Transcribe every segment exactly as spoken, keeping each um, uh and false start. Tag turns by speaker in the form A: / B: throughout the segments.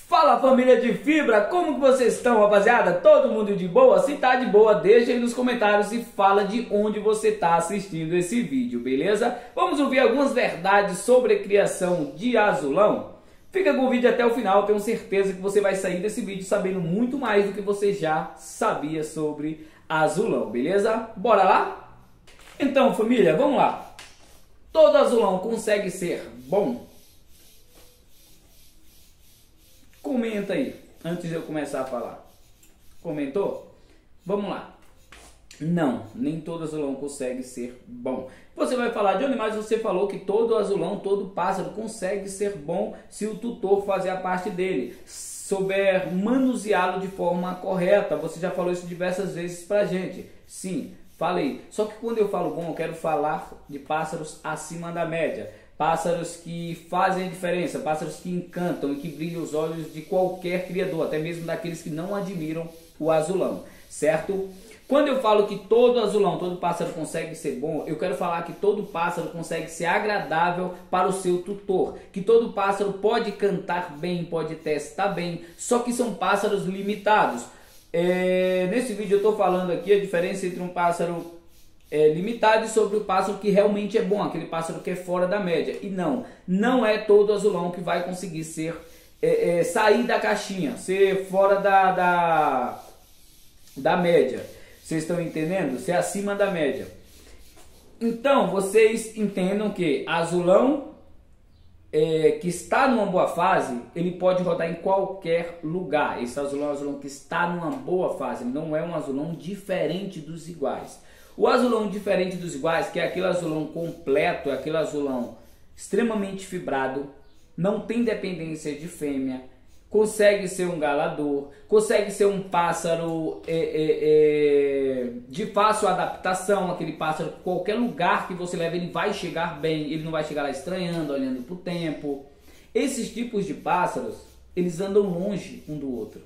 A: Fala, família de fibra, como que vocês estão, rapaziada? Todo mundo de boa? Se tá de boa, deixa aí nos comentários e fala de onde você tá assistindo esse vídeo, beleza? Vamos ouvir algumas verdades sobre a criação de azulão? Fica com o vídeo até o final, tenho certeza que você vai sair desse vídeo sabendo muito mais do que você já sabia sobre azulão, beleza? Bora lá? Então, família, vamos lá. Todo azulão consegue ser bom? Comenta aí, antes de eu começar a falar. Comentou? Vamos lá. Não, nem todo azulão consegue ser bom. Você vai falar de animais, você falou que todo azulão, todo pássaro consegue ser bom se o tutor fazer a parte dele, souber manuseá-lo de forma correta. Você já falou isso diversas vezes pra gente. Sim, falei. Só que quando eu falo bom, eu quero falar de pássaros acima da média. Pássaros que fazem a diferença, pássaros que encantam e que brilham os olhos de qualquer criador, até mesmo daqueles que não admiram o azulão, certo? Quando eu falo que todo azulão, todo pássaro consegue ser bom, eu quero falar que todo pássaro consegue ser agradável para o seu tutor, que todo pássaro pode cantar bem, pode testar bem, só que são pássaros limitados. É, nesse vídeo eu estou falando aqui a diferença entre um pássaro É, limitado sobre o pássaro que realmente é bom, aquele pássaro que é fora da média. E não, não é todo azulão que vai conseguir ser é, é, sair da caixinha, ser fora da, da, da média. Vocês estão entendendo? Ser acima da média. Então, vocês entendam que azulão é, que está numa boa fase, ele pode rodar em qualquer lugar. Esse azulão é um azulão que está numa boa fase, não é um azulão diferente dos iguais. O azulão diferente dos iguais, que é aquele azulão completo, é aquele azulão extremamente fibrado, não tem dependência de fêmea, consegue ser um galador, consegue ser um pássaro é, é, é, de fácil adaptação, aquele pássaro que qualquer lugar que você leve ele vai chegar bem, ele não vai chegar lá estranhando, olhando para o tempo. Esses tipos de pássaros, eles andam longe um do outro.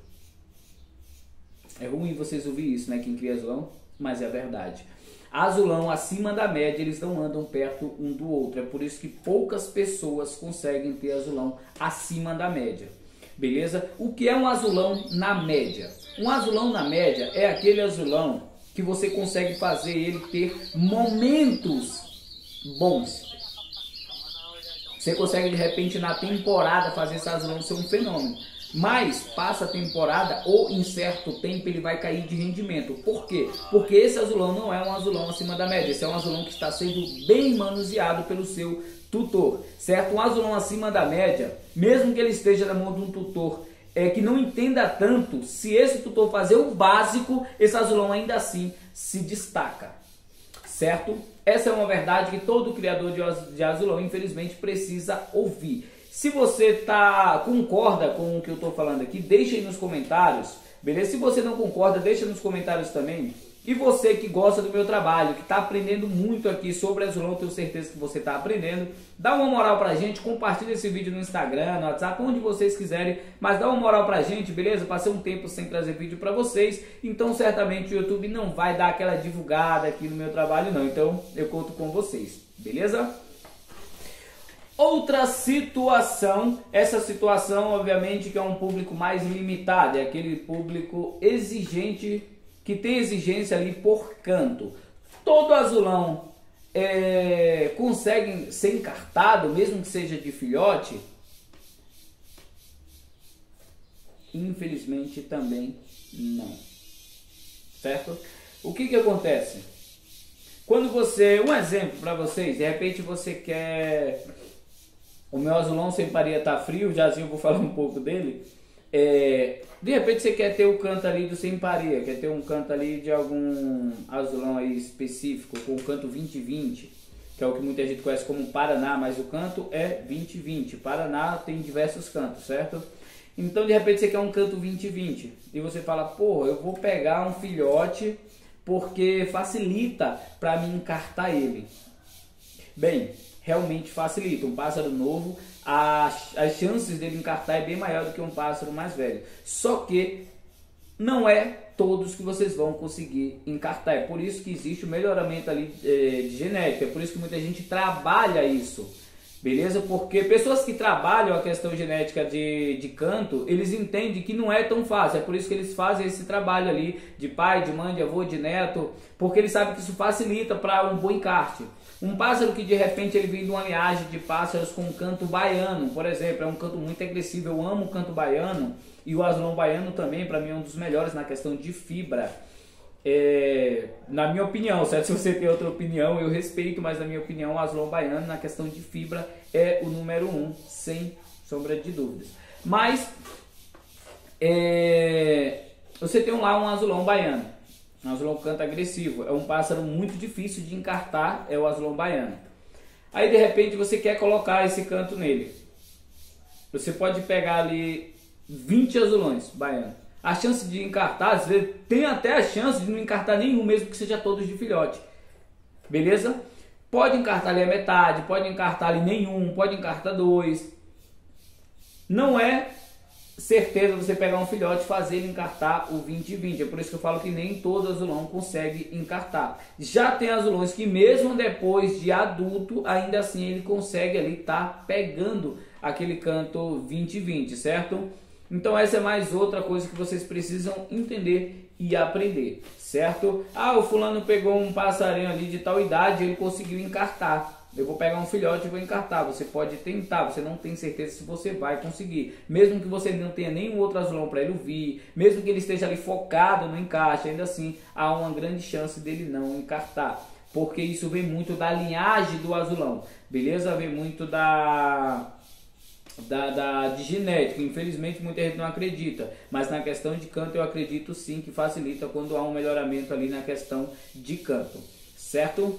A: É ruim vocês ouvirem isso, né? Quem cria azulão, mas é verdade. Azulão acima da média, eles não andam perto um do outro. É por isso que poucas pessoas conseguem ter azulão acima da média. Beleza? O que é um azulão na média? Um azulão na média é aquele azulão que você consegue fazer ele ter momentos bons. Você consegue de repente na temporada fazer esse azulão ser um fenômeno. Mas passa a temporada ou em certo tempo ele vai cair de rendimento. Por quê? Porque esse azulão não é um azulão acima da média. Esse é um azulão que está sendo bem manuseado pelo seu tutor, certo? Um azulão acima da média, mesmo que ele esteja na mão de um tutor é, que não entenda tanto, se esse tutor fazer o básico, esse azulão ainda assim se destaca, certo? Essa é uma verdade que todo criador de azulão infelizmente precisa ouvir. Se você tá, concorda com o que eu estou falando aqui, deixa aí nos comentários, beleza? Se você não concorda, deixa nos comentários também. E você que gosta do meu trabalho, que está aprendendo muito aqui sobre azulão, tenho certeza que você está aprendendo, dá uma moral pra gente, compartilha esse vídeo no Instagram, no WhatsApp, onde vocês quiserem, mas dá uma moral pra gente, beleza? Passei um tempo sem trazer vídeo pra vocês, então certamente o YouTube não vai dar aquela divulgada aqui no meu trabalho não, então eu conto com vocês, beleza? Outra situação, essa situação obviamente que é um público mais limitado, é aquele público exigente, que tem exigência ali por canto. Todo azulão é, consegue ser encartado, mesmo que seja de filhote? Infelizmente também não, certo? O que que acontece? Quando você, um exemplo para vocês, de repente você quer... O meu azulão sem paria tá frio, já eu vou falar um pouco dele. É, de repente você quer ter o canto ali do sem paria, quer ter um canto ali de algum azulão aí específico, com o canto vinte vinte, que é o que muita gente conhece como Paraná, mas o canto é vinte vinte. Paraná tem diversos cantos, certo? Então de repente você quer um canto vinte vinte e você fala, pô, eu vou pegar um filhote porque facilita para mim encartar ele. Bem, realmente facilita. Um pássaro novo, as, as chances dele encartar é bem maior do que um pássaro mais velho. Só que não é todos que vocês vão conseguir encartar. É por isso que existe o melhoramento ali é, de genética. É por isso que muita gente trabalha isso. Beleza? Porque pessoas que trabalham a questão genética de, de canto, eles entendem que não é tão fácil. É por isso que eles fazem esse trabalho ali de pai, de mãe, de avô, de neto, porque eles sabem que isso facilita para um bom encarte. Um pássaro que de repente ele vem de uma linhagem de pássaros com um canto baiano, por exemplo, é um canto muito agressivo. Eu amo o canto baiano e o azulão baiano também, para mim é um dos melhores na questão de fibra. É, na minha opinião, certo? Se você tem outra opinião, eu respeito, mas na minha opinião, o azulão baiano na questão de fibra é o número um, sem sombra de dúvidas. Mas é, você tem lá um azulão baiano, um azulão canto agressivo, é um pássaro muito difícil de encartar, é o azulão baiano. Aí de repente você quer colocar esse canto nele, você pode pegar ali vinte azulões baianos. A chance de encartar, às vezes, tem até a chance de não encartar nenhum, mesmo que seja todos de filhote. Beleza? Pode encartar ali a metade, pode encartar ali nenhum, pode encartar dois. Não é certeza você pegar um filhote e fazer ele encartar o vinte vinte. É por isso que eu falo que nem todo azulão consegue encartar. Já tem azulões que mesmo depois de adulto, ainda assim ele consegue ali estar pegando aquele canto vinte vinte, certo? Então essa é mais outra coisa que vocês precisam entender e aprender, certo? Ah, o fulano pegou um passarinho ali de tal idade, ele conseguiu encartar. Eu vou pegar um filhote e vou encartar. Você pode tentar, você não tem certeza se você vai conseguir. Mesmo que você não tenha nenhum outro azulão para ele ouvir, mesmo que ele esteja ali focado no encaixe, ainda assim há uma grande chance dele não encartar. Porque isso vem muito da linhagem do azulão, beleza? Vem muito da... Da, da, de genética. Infelizmente muita gente não acredita, mas na questão de canto eu acredito sim que facilita quando há um melhoramento ali na questão de canto, certo?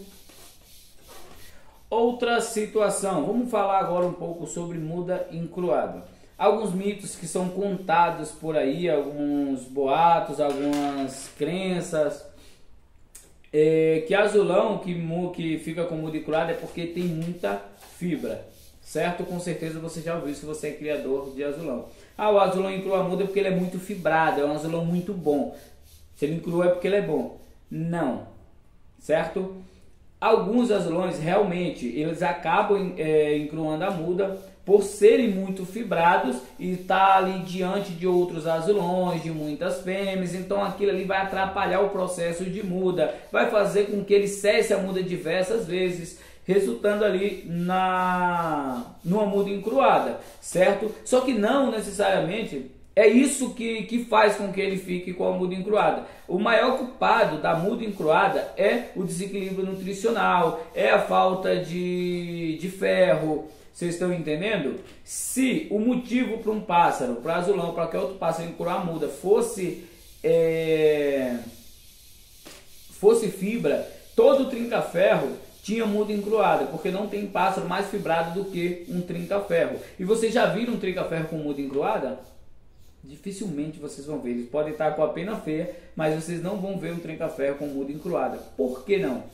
A: Outra situação, vamos falar agora um pouco sobre muda encruada. Alguns mitos que são contados por aí, alguns boatos, algumas crenças, é, que azulão que, que fica com muda encruada é porque tem muita fibra. Certo? Com certeza você já ouviu se você é criador de azulão. Ah, o azulão encrua muda porque ele é muito fibrado, é um azulão muito bom. Se ele encrua é porque ele é bom. Não. Certo? Alguns azulões realmente eles acabam é, encruando a muda por serem muito fibrados e estar tá ali diante de outros azulões, de muitas fêmeas. Então aquilo ali vai atrapalhar o processo de muda, vai fazer com que ele cesse a muda diversas vezes, resultando ali na numa muda encruada, certo? Só que não necessariamente é isso que, que faz com que ele fique com a muda encruada. O maior culpado da muda encruada é o desequilíbrio nutricional, é a falta de, de ferro. Vocês estão entendendo? Se o motivo para um pássaro, para azulão, para qualquer outro pássaro encruar a muda fosse, é, fosse fibra, todo trinca-ferro tinha muda encruada, porque não tem pássaro mais fibrado do que um trinca-ferro. E vocês já viram um trinca-ferro com muda encruada? Dificilmente vocês vão ver. Eles podem estar com a pena feia, mas vocês não vão ver um trinca-ferro com muda encruada. Por que não?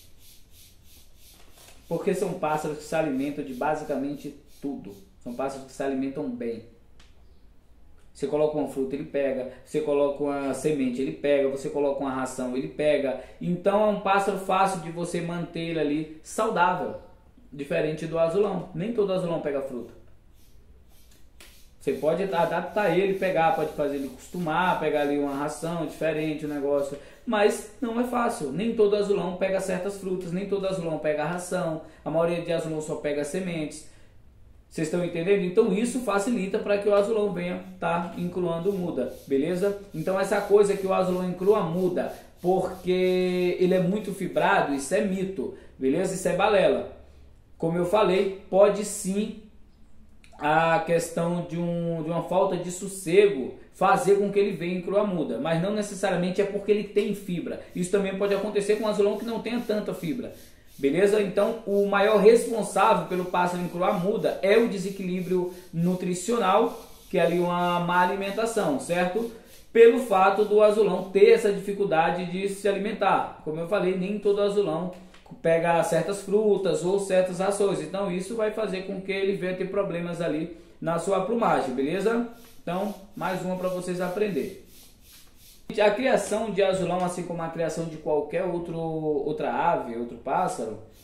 A: Porque são pássaros que se alimentam de basicamente tudo. São pássaros que se alimentam bem. Você coloca uma fruta, ele pega. Você coloca uma semente, ele pega. Você coloca uma ração, ele pega. Então é um pássaro fácil de você manter ele ali saudável. Diferente do azulão. Nem todo azulão pega fruta. Você pode adaptar ele, pegar, pode fazer ele acostumar, pegar ali uma ração diferente, um negócio. Mas não é fácil. Nem todo azulão pega certas frutas, nem todo azulão pega ração. A maioria de azulão só pega sementes. Vocês estão entendendo? Então isso facilita para que o azulão venha estar tá encruando muda, beleza? Então essa coisa que o azulão encrua muda porque ele é muito fibrado, isso é mito, beleza? Isso é balela. Como eu falei, pode sim a questão de, um, de uma falta de sossego fazer com que ele venha encruar muda, mas não necessariamente é porque ele tem fibra. Isso também pode acontecer com um azulão que não tenha tanta fibra. Beleza? Então, o maior responsável pelo pássaro encruar muda é o desequilíbrio nutricional, que é ali uma má alimentação, certo? Pelo fato do azulão ter essa dificuldade de se alimentar. Como eu falei, nem todo azulão pega certas frutas ou certas rações. Então, isso vai fazer com que ele venha ter problemas ali na sua plumagem, beleza? Então, mais uma para vocês aprenderem. A criação de azulão, assim como a criação de qualquer outro, outra ave, outro pássaro,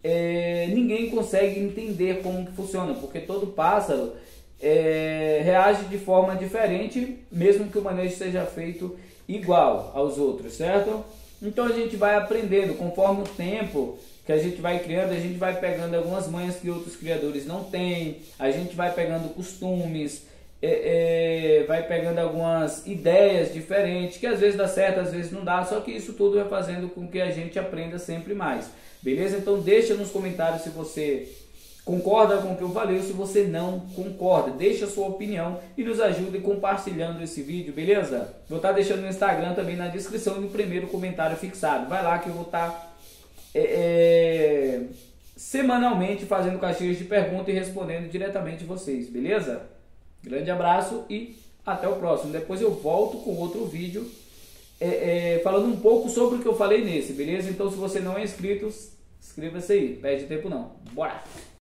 A: é, ninguém consegue entender como que funciona, porque todo pássaro é, reage de forma diferente, mesmo que o manejo seja feito igual aos outros, certo? Então a gente vai aprendendo, conforme o tempo que a gente vai criando, a gente vai pegando algumas manhas que outros criadores não têm, a gente vai pegando costumes, é, é, vai pegando algumas ideias diferentes, que às vezes dá certo, às vezes não dá, só que isso tudo vai fazendo com que a gente aprenda sempre mais, beleza? Então deixa nos comentários se você concorda com o que eu falei ou se você não concorda, deixa a sua opinião e nos ajude compartilhando esse vídeo, beleza? Vou estar deixando no Instagram também na descrição no primeiro comentário fixado, vai lá que eu vou estar é, é, semanalmente fazendo caixinhas de pergunta e respondendo diretamente vocês, beleza? Grande abraço e até o próximo. Depois eu volto com outro vídeo é, é, falando um pouco sobre o que eu falei nesse, beleza? Então se você não é inscrito, inscreva-se aí, perde tempo não, bora!